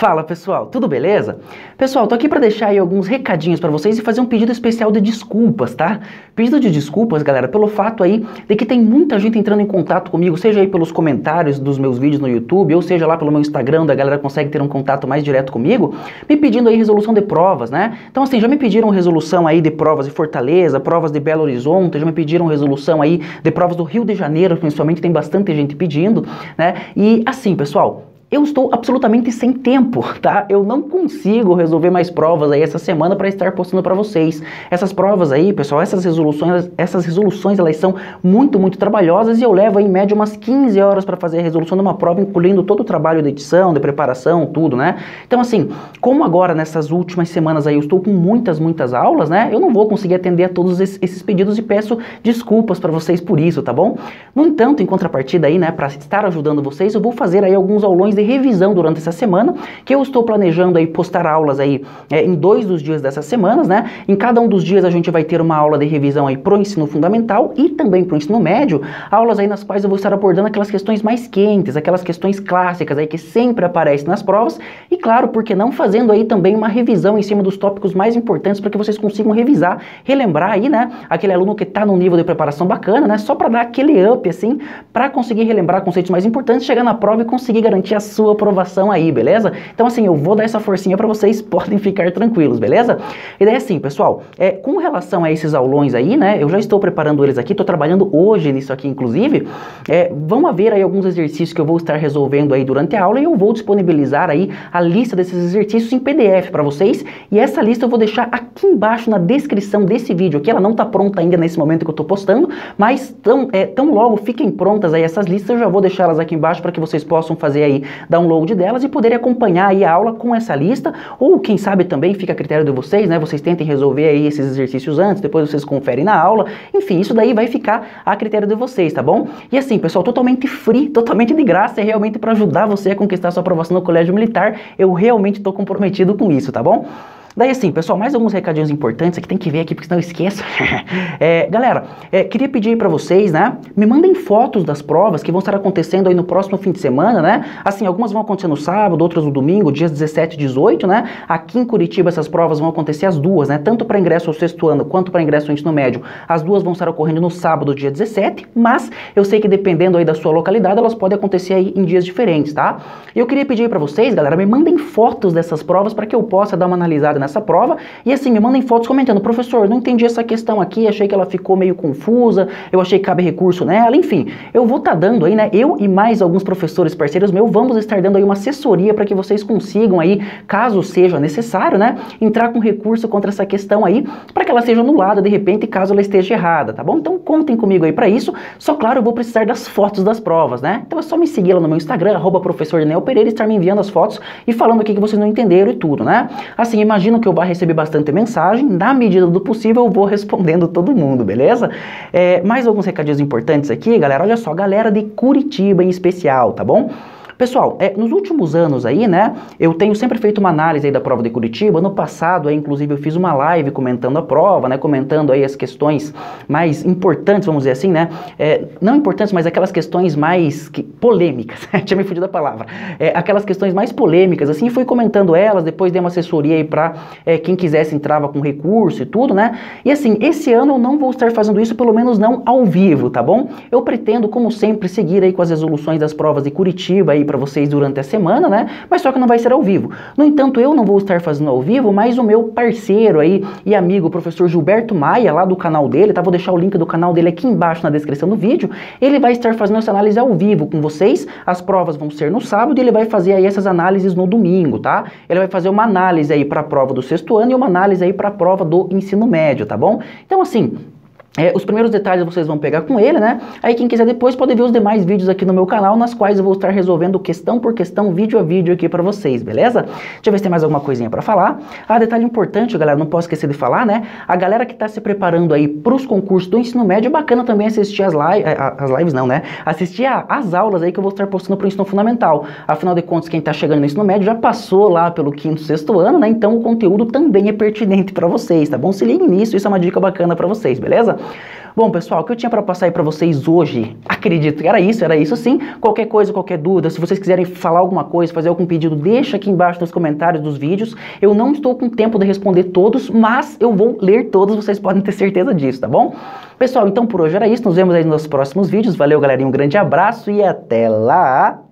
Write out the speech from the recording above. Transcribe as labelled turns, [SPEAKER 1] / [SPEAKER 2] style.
[SPEAKER 1] Fala pessoal, tudo beleza? Pessoal, tô aqui para deixar aí alguns recadinhos para vocês e fazer um pedido especial de desculpas, tá? Pedido de desculpas, galera, pelo fato aí de que tem muita gente entrando em contato comigo, seja aí pelos comentários dos meus vídeos no YouTube, ou seja lá pelo meu Instagram, onde a galera consegue ter um contato mais direto comigo, me pedindo aí resolução de provas, né? Então assim, já me pediram resolução aí de provas de Fortaleza, provas de Belo Horizonte, já me pediram resolução aí de provas do Rio de Janeiro, principalmente tem bastante gente pedindo, né? E assim, pessoal, eu estou absolutamente sem tempo, tá? Eu não consigo resolver mais provas aí essa semana para estar postando para vocês. Essas provas aí, pessoal, essas resoluções elas são muito trabalhosas e eu levo aí, em média umas 15 horas para fazer a resolução de uma prova, incluindo todo o trabalho de edição, de preparação, tudo, né? Então assim, como agora nessas últimas semanas aí eu estou com muitas aulas, né? Eu não vou conseguir atender a todos esses pedidos e peço desculpas para vocês por isso, tá bom? No entanto, em contrapartida aí, né, para estar ajudando vocês, eu vou fazer aí alguns aulões de revisão durante essa semana, que eu estou planejando aí postar aulas aí em 2 dos dias dessas semanas, né? Em cada um dos dias a gente vai ter uma aula de revisão aí pro ensino fundamental e também pro ensino médio, aulas aí nas quais eu vou estar abordando aquelas questões mais quentes, aquelas questões clássicas aí que sempre aparecem nas provas e claro, porque não fazendo aí também uma revisão em cima dos tópicos mais importantes para que vocês consigam revisar, relembrar aí, né? Aquele aluno que tá num nível de preparação bacana, né? Só para dar aquele up assim, para conseguir relembrar conceitos mais importantes, chegar na prova e conseguir garantir a sua aprovação aí, beleza? Então assim, eu vou dar essa forcinha para vocês, podem ficar tranquilos, beleza? E daí assim, pessoal, com relação a esses aulões aí, né, eu já estou preparando eles aqui, tô trabalhando hoje nisso aqui, inclusive, vão haver aí alguns exercícios que eu vou estar resolvendo aí durante a aula e eu vou disponibilizar aí a lista desses exercícios em PDF para vocês e essa lista eu vou deixar aqui embaixo na descrição desse vídeo aqui, ela não tá pronta ainda nesse momento que eu tô postando, mas tão logo fiquem prontas aí essas listas, eu já vou deixar elas aqui embaixo para que vocês possam fazer aí download delas e poderem acompanhar aí a aula com essa lista, ou quem sabe também fica a critério de vocês, né? Vocês tentem resolver aí esses exercícios antes, depois vocês conferem na aula, enfim, isso daí vai ficar a critério de vocês, tá bom? E assim, pessoal, totalmente free, totalmente de graça, é realmente para ajudar você a conquistar sua aprovação no Colégio Militar, eu realmente estou comprometido com isso, tá bom? Daí assim, pessoal, mais alguns recadinhos importantes aqui, tem que ver aqui porque senão eu esqueço. Galera, queria pedir para vocês, né, me mandem fotos das provas que vão estar acontecendo aí no próximo fim de semana, né, assim, algumas vão acontecer no sábado, outras no domingo, dias 17 e 18, né, aqui em Curitiba essas provas vão acontecer as duas, né, tanto para ingresso ao 6º ano quanto para ingresso ao ensino médio, as duas vão estar ocorrendo no sábado, dia 17, mas eu sei que dependendo aí da sua localidade, elas podem acontecer aí em dias diferentes, tá? E eu queria pedir para vocês, galera, me mandem fotos dessas provas para que eu possa dar uma analisada nessa prova, e assim, me mandem fotos comentando, professor, não entendi essa questão aqui, achei que ela ficou meio confusa, eu achei que cabe recurso nela, enfim, eu vou estar dando aí, né, eu e mais alguns professores parceiros meus, vamos estar dando aí uma assessoria para que vocês consigam aí, caso seja necessário, né, entrar com recurso contra essa questão aí, para que ela seja anulada de repente, caso ela esteja errada, tá bom? Então contem comigo aí para isso, só claro, eu vou precisar das fotos das provas, né, então é só me seguir lá no meu Instagram, @professor_Daniel_Pereira, estar me enviando as fotos e falando o que vocês não entenderam e tudo, né, assim, imagino que eu vou receber bastante mensagem, na medida do possível eu vou respondendo todo mundo, beleza? Mais alguns recadinhos importantes aqui, galera, olha só, galera de Curitiba em especial, tá bom? Pessoal, nos últimos anos aí, né, eu tenho sempre feito uma análise aí da prova de Curitiba. Ano passado, aí, inclusive, eu fiz uma live comentando a prova, né, comentando aí as questões mais importantes, vamos dizer assim, né, não importantes, mas aquelas questões mais polêmicas, tinha me fugido a palavra, aquelas questões mais polêmicas, assim, e fui comentando elas, depois dei uma assessoria aí pra quem quisesse entrava com recurso e tudo, né, e assim, esse ano eu não vou estar fazendo isso, pelo menos não ao vivo, tá bom? Eu pretendo, como sempre, seguir aí com as resoluções das provas de Curitiba aí para vocês durante a semana, né? Mas só que não vai ser ao vivo. No entanto, eu não vou estar fazendo ao vivo, mas o meu parceiro aí e amigo, o professor Gilberto Maia, lá do canal dele, tá? Vou deixar o link do canal dele aqui embaixo na descrição do vídeo. Ele vai estar fazendo essa análise ao vivo com vocês. As provas vão ser no sábado e ele vai fazer aí essas análises no domingo, tá? Ele vai fazer uma análise aí para a prova do 6º ano e uma análise aí para a prova do ensino médio, tá bom? Então, assim, os primeiros detalhes vocês vão pegar com ele, né? Aí quem quiser depois pode ver os demais vídeos aqui no meu canal, nas quais eu vou estar resolvendo questão por questão, vídeo a vídeo aqui pra vocês, beleza? Deixa eu ver se tem mais alguma coisinha pra falar. Detalhe importante, galera, não posso esquecer de falar, né? A galera que tá se preparando aí pros concursos do ensino médio, é bacana também assistir as lives não, né? Assistir as aulas aí que eu vou estar postando pro ensino fundamental. Afinal de contas, quem tá chegando no ensino médio já passou lá pelo 5º, 6º ano, né? Então o conteúdo também é pertinente pra vocês, tá bom? Se liguem nisso, isso é uma dica bacana pra vocês, beleza? Bom, pessoal, o que eu tinha para passar aí para vocês hoje, acredito que era isso sim. Qualquer coisa, qualquer dúvida, se vocês quiserem falar alguma coisa, fazer algum pedido, deixa aqui embaixo nos comentários dos vídeos. Eu não estou com tempo de responder todos, mas eu vou ler todos, vocês podem ter certeza disso, tá bom? Pessoal, então por hoje era isso, nos vemos aí nos próximos vídeos. Valeu, galerinha, um grande abraço e até lá!